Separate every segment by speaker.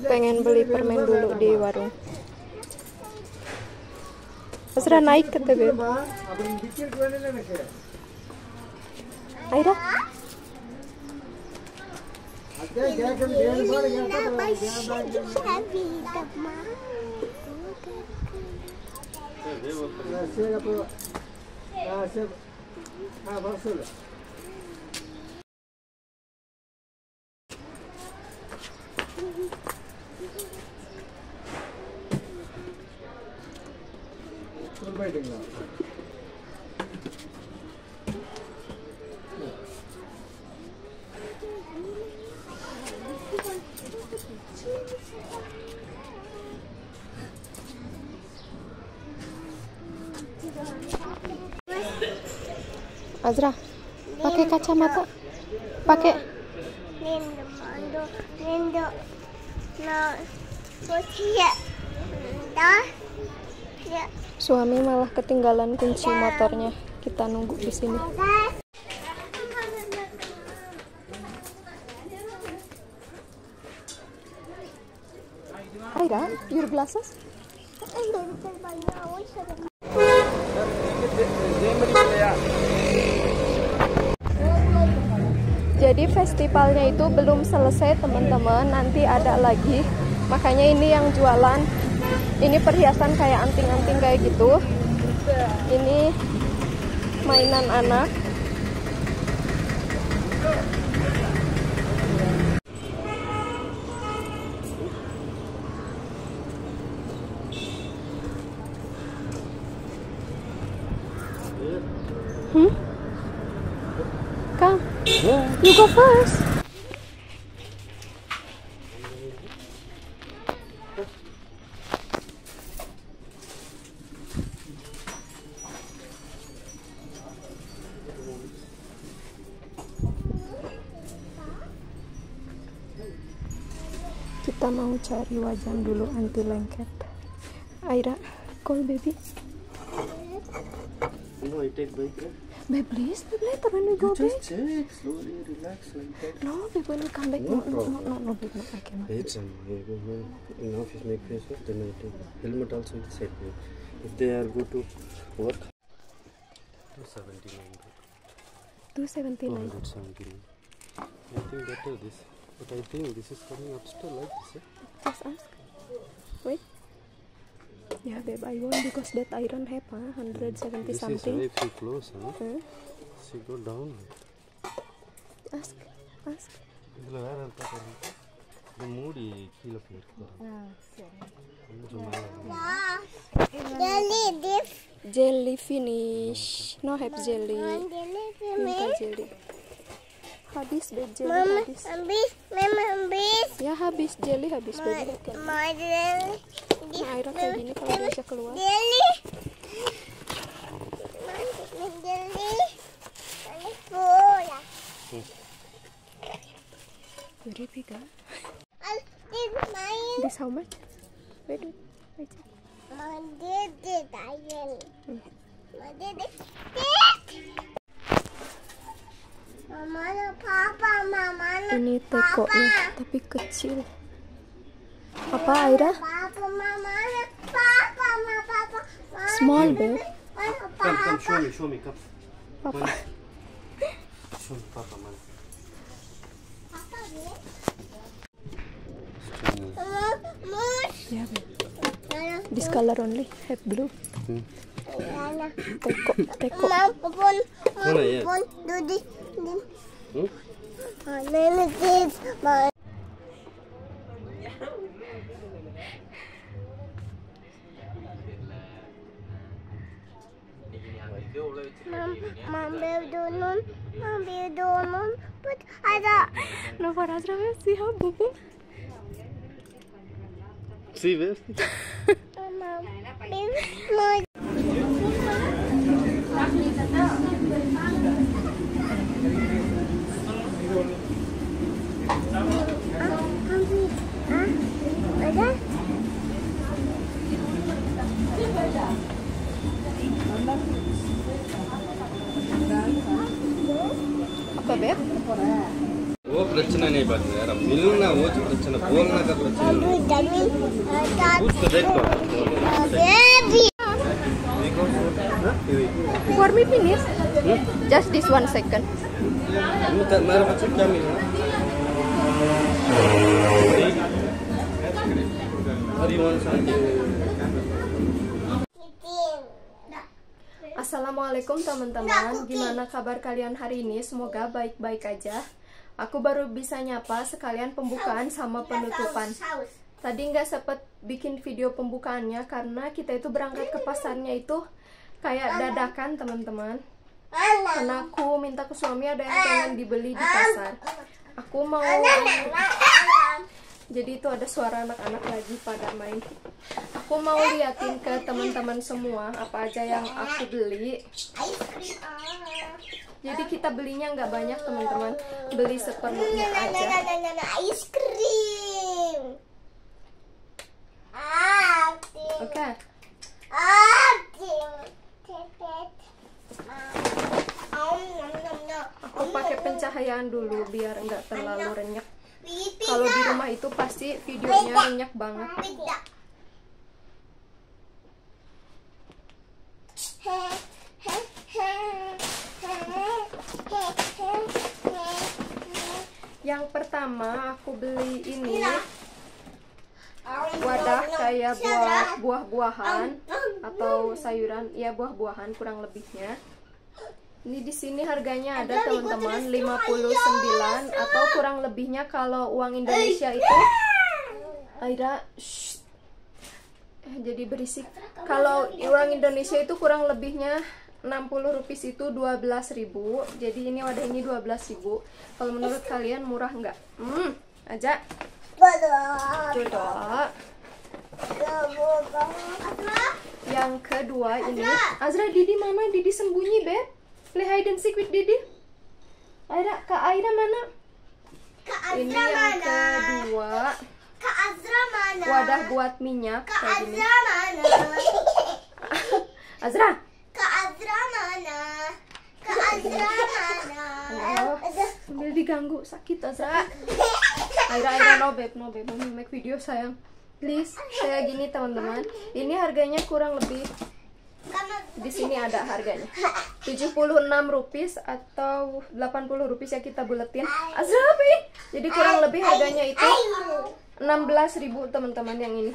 Speaker 1: pengen beli permen dulu di warung. Sudah naik ke TB. Aida. Azra, pakai kacamata, pakai. Suami malah ketinggalan kunci motornya. Kita nunggu di sini. Aida, your glasses? Jadi festivalnya itu belum selesai teman-teman, nanti ada lagi. Makanya ini yang jualan, ini perhiasan kayak anting-anting kayak gitu. Ini mainan anak. Come, you go first. Kita mau cari wajan dulu anti lengket. Aira, call baby.
Speaker 2: No, I take bike.
Speaker 1: Babe, please, babe, later when we go back.
Speaker 2: Just check, slowly, relax like that.
Speaker 1: No, babe, when we come back.
Speaker 2: No
Speaker 1: No, babe, no, I cannot.
Speaker 2: It's in office make face off, then I take helmet also inside. If they are go to work, 279.
Speaker 1: 279.
Speaker 2: 279. I think better this, but I think this is coming up still like this.
Speaker 1: Just ask. Wait. Yeah, babe, I won because that iron have 170
Speaker 2: This
Speaker 1: something.
Speaker 2: is if you close, huh?
Speaker 1: Huh?
Speaker 2: She go down.
Speaker 1: Ask.
Speaker 2: ಇದೆಲ್ಲ ಯಾರು ಅಂತ ಇದು ಮೂಡಿ ಕೀಳೇ
Speaker 1: Jelly finish. No have jelly. Minta jelly. Habis babe, jelly habis. Ya habis jelly habis babe. Nah, Aira kayak gini kalau diajak keluar. Very big, huh? This how much? Wait. Ini tekonya tapi kecil. Apa Aira? Small babe.
Speaker 2: Come, show me, come.
Speaker 1: Papa.
Speaker 2: Show me, Papa, man.
Speaker 1: Yeah, babe. This color only have blue. Teko.
Speaker 2: Mana ya?
Speaker 3: But ada.
Speaker 1: No, for Azra, see how Bubu.
Speaker 2: See where?
Speaker 1: Apa, Beb?
Speaker 2: Oh, प्रश्न नहीं बात यार, मिलना वो जो प्रश्न, बोलना का प्रश्न। कुछ तो देखो।
Speaker 1: For me finish. Just this 1 second.
Speaker 2: मेरा बच्चा क्या मिला?
Speaker 1: Assalamualaikum teman-teman, gimana kabar kalian hari ini? Semoga baik-baik aja. Aku baru bisa nyapa sekalian pembukaan sama penutupan. Tadi nggak sempet bikin video pembukaannya karena kita itu berangkat ke pasarnya itu kayak dadakan teman-teman. Karena aku minta ke suami ada yang pengen dibeli di pasar. Aku mau jadi itu ada suara anak-anak lagi pada main. Aku mau liatin ke teman-teman semua apa aja yang aku beli. Jadi kita belinya nggak banyak teman-teman, beli seperlunya aja.
Speaker 3: Ice cream.
Speaker 1: Oke. Aku pakai pencahayaan dulu biar nggak terlalu renyek. Kalau di rumah itu pasti videonya renyek banget. Yang pertama aku beli ini wadah kayak buah-buahan atau sayuran, ya buah-buahan kurang lebihnya. Ini di sini harganya ada teman-teman 59 atau kurang lebihnya kalau uang Indonesia itu Aira jadi berisik. Kalau uang Indonesia itu kurang lebihnya 60 rupiah itu 12.000. Jadi ini wadah ini 12.000. Kalau menurut kalian murah nggak? Aja. Coba. Yang kedua ini Azra, Didi mana? Didi sembunyi, Beb. Play hide and seek with Didi. Aira, Kak Aira mana? Ini yang kedua.
Speaker 3: Kak Azra mana?
Speaker 1: Wadah buat minyak
Speaker 3: Kak
Speaker 1: kayak gini.
Speaker 3: Azra mana?
Speaker 1: Azra.
Speaker 3: Kak Azra mana? Kak Azra mana?
Speaker 1: Oh, sambil diganggu sakit Azra. Aira, no beb, mau make video sayang. Please, kayak gini teman-teman. Ini harganya kurang lebih di sini ada harganya 76 rupiah atau 80 rupiah ya kita buletin. Azra, jadi kurang lebih harganya itu 16.000 teman-teman yang ini.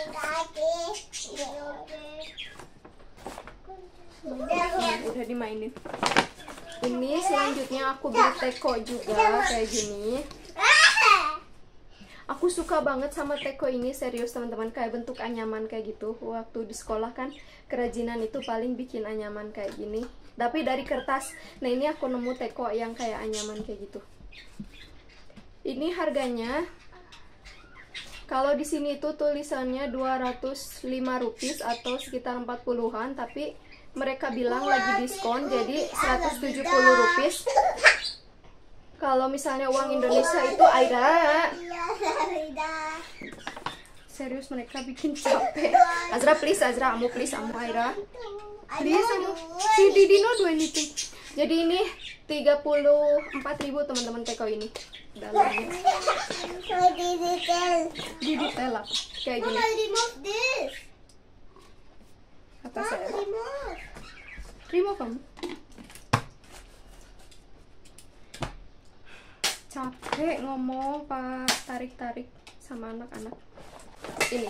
Speaker 1: Udah dimainin. Ini selanjutnya aku beli teko juga kayak gini. Aku suka banget sama teko ini, serius teman-teman, kayak bentuk anyaman kayak gitu. Waktu di sekolah kan kerajinan itu paling bikin anyaman kayak gini, tapi dari kertas. Nah ini aku nemu teko yang kayak anyaman kayak gitu. Ini harganya kalau di sini itu tulisannya 205 rupiah atau sekitar 40-an, tapi mereka bilang lagi diskon jadi 170 rupiah. Kalau misalnya uang Indonesia itu Aira. Serius mereka bikin capek. Azra please, Azra, amu please, amu Aira. Please, amu. Si Didi no do anything. Jadi ini 34.000 teman-teman teko ini. Dalamnya. Didi telap kayak gini. Apa saya? Remove kamu. Capek ngomong pak, tarik-tarik sama anak-anak. Ini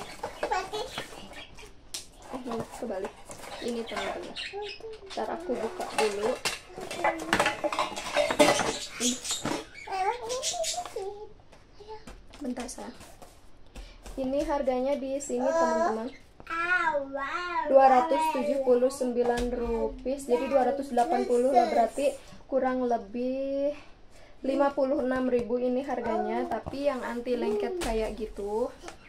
Speaker 1: kebalik. Ini teman-teman, ntar aku buka dulu. Bentar sayang. Ini harganya di sini teman-teman 279 rupiah, jadi 280 lah, berarti kurang lebih 56.000 ini harganya, tapi yang anti lengket kayak gitu.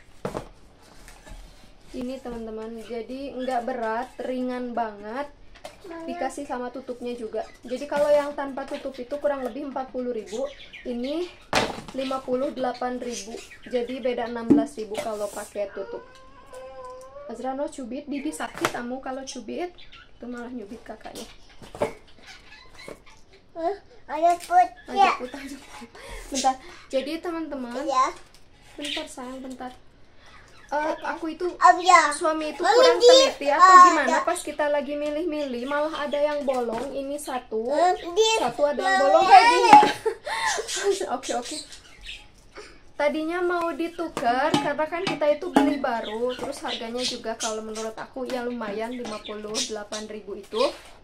Speaker 1: Ini teman-teman, jadi nggak berat, ringan banget, dikasih sama tutupnya juga. Jadi kalau yang tanpa tutup itu kurang lebih 40.000, ini 58.000, jadi beda 16.000 kalau pakai tutup. Azra no cubit, Didi sakit kamu kalau cubit, itu malah nyubit kakaknya.
Speaker 3: Ada putih.
Speaker 1: Bentar. Jadi teman-teman,
Speaker 3: Ya.
Speaker 1: bentar sayang, bentar. Aku itu
Speaker 3: Ya.
Speaker 1: suami itu
Speaker 3: Mami,
Speaker 1: kurang
Speaker 3: di-
Speaker 1: teliti atau gimana
Speaker 3: ada.
Speaker 1: pas kita lagi milih-milih malah ada yang bolong. Ini satu
Speaker 3: Di-
Speaker 1: ada yang bolong kayak gini. Oke. Tadinya mau ditukar karena kan kita itu beli baru, terus harganya juga kalau menurut aku ya lumayan 58.000 itu.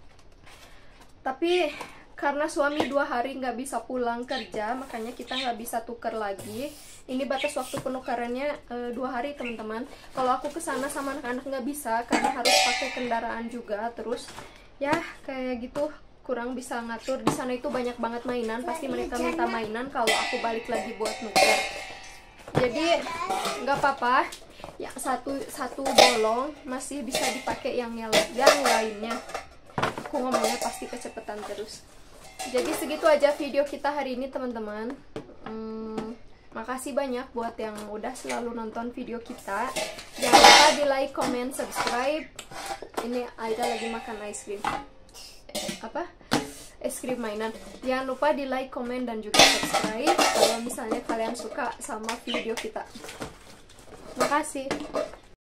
Speaker 1: Tapi karena suami 2 hari nggak bisa pulang kerja, makanya kita nggak bisa tuker lagi. Ini batas waktu penukarannya 2 hari teman-teman. Kalau aku kesana sama anak-anak nggak bisa karena harus pakai kendaraan juga. Terus ya kayak gitu, kurang bisa ngatur. Di sana itu banyak banget mainan, pasti mereka minta mainan kalau aku balik lagi buat nuker. Jadi nggak apa-apa, yang satu bolong masih bisa dipakai yang lainnya. Aku ngomongnya pasti kecepatan terus. Jadi segitu aja video kita hari ini teman-teman. Makasih banyak buat yang udah selalu nonton video kita. Jangan lupa di like, comment, subscribe. Ini Aida lagi makan ice cream. Es krim mainan. Jangan lupa di like, comment, dan juga subscribe kalau misalnya kalian suka sama video kita. Makasih.